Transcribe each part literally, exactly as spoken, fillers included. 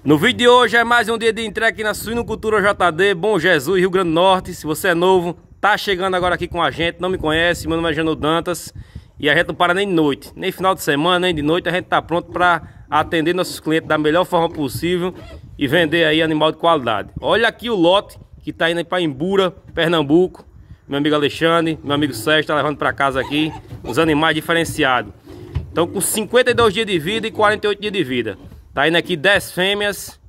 No vídeo de hoje é mais um dia de entrega aqui na Suinocultura J D, Bom Jesus, Rio Grande do Norte. Se você é novo, tá chegando agora aqui com a gente, não me conhece, meu nome é Jano Dantas. E a gente não para nem de noite, nem final de semana, nem de noite. A gente tá pronto para atender nossos clientes da melhor forma possível e vender aí animal de qualidade. Olha aqui o lote que tá indo para Imbura, Pernambuco. Meu amigo Alexandre, meu amigo Sérgio tá levando para casa aqui os animais diferenciados. Então com cinquenta e dois dias de vida e quarenta e oito dias de vida. Tá indo aqui dez fêmeas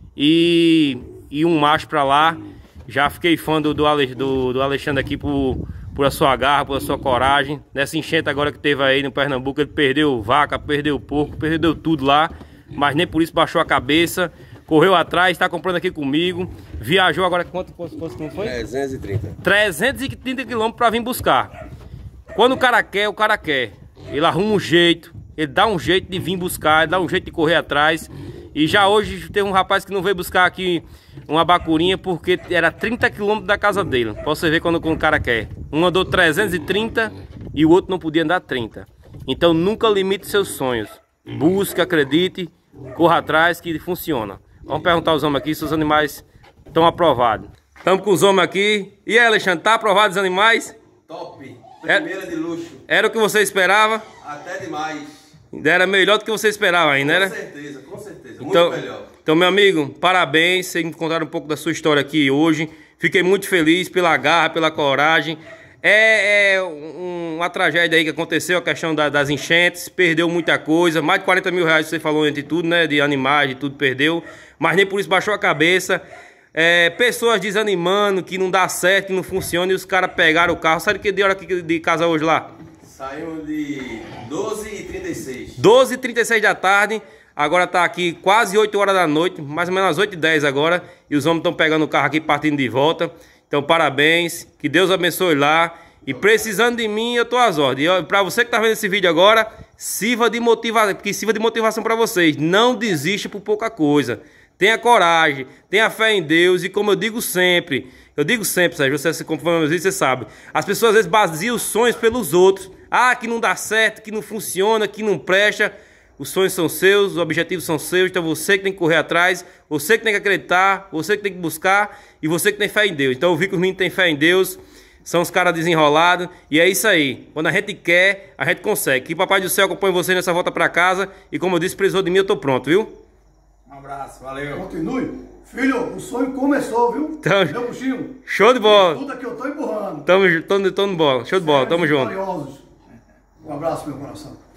e, e um macho pra lá. Já fiquei fã do, do, Ale, do, do Alexandre aqui por, por a sua garra, por a sua coragem. Nessa enchente agora que teve aí no Pernambuco, ele perdeu vaca, perdeu porco, perdeu tudo lá. Mas nem por isso baixou a cabeça. Correu atrás, está comprando aqui comigo. Viajou agora, quanto fosse, não foi? trezentos e trinta. trezentos e trinta quilômetros para vir buscar. Quando o cara quer, o cara quer. Ele arruma um jeito. Ele dá um jeito de vir buscar, ele dá um jeito de correr atrás. E já hoje teve um rapaz que não veio buscar aqui uma bacurinha porque era trinta quilômetros da casa dele. Pra você ver quando, quando o cara quer. Um andou trezentos e trinta e o outro não podia andar trinta. Então nunca limite seus sonhos. Busque, acredite, corra atrás que funciona. Vamos perguntar aos homens aqui se os animais estão aprovados. Estamos com os homens aqui. E aí, Alexandre, tá aprovado os animais? Top! Primeira de luxo. Era o que você esperava? Até demais. Era melhor do que você esperava ainda, né? Com certeza, com certeza. Então, muito melhor. Então, meu amigo, parabéns. Vocês me contaram um pouco da sua história aqui hoje. Fiquei muito feliz pela garra, pela coragem. É, é um, uma tragédia aí que aconteceu, a questão da, das enchentes. Perdeu muita coisa. Mais de quarenta mil reais você falou entre tudo, né? De animais, de tudo perdeu. Mas nem por isso baixou a cabeça. É, pessoas desanimando, que não dá certo, que não funciona. E os caras pegaram o carro. Sabe que deu hora aqui de casa hoje lá? Saímos de doze e trinta e seis. doze e trinta e seis da tarde. Agora tá aqui quase oito horas da noite. Mais ou menos às oito e dez agora. E os homens estão pegando o carro aqui, partindo de volta. Então parabéns. Que Deus abençoe lá. E precisando de mim, eu tô às ordens. E pra você que tá vendo esse vídeo agora, sirva de motivação, que sirva de motivação pra vocês. Não desista por pouca coisa. Tenha coragem, tenha fé em Deus. E como eu digo sempre, eu digo sempre, Sérgio, você se acompanha meus vídeos, você sabe. As pessoas às vezes baseiam os sonhos pelos outros. Ah, que não dá certo, que não funciona, que não presta. Os sonhos são seus, os objetivos são seus. Então você que tem que correr atrás, você que tem que acreditar, você que tem que buscar e você que tem fé em Deus. Então eu vi que os meninos têm fé em Deus, são os caras desenrolados. E é isso aí, quando a gente quer, a gente consegue. Que Papai do Céu acompanhe você nessa volta pra casa. E como eu disse, precisou de mim, eu tô pronto, viu? Um abraço, valeu. Continue. Filho, o sonho começou, viu? Tamo... Meu buchinho. Show de bola. Tudo que eu tô empurrando. Tamo, tamo, tamo, bola. Show de bola, tamo junto. Um abraço, meu coração.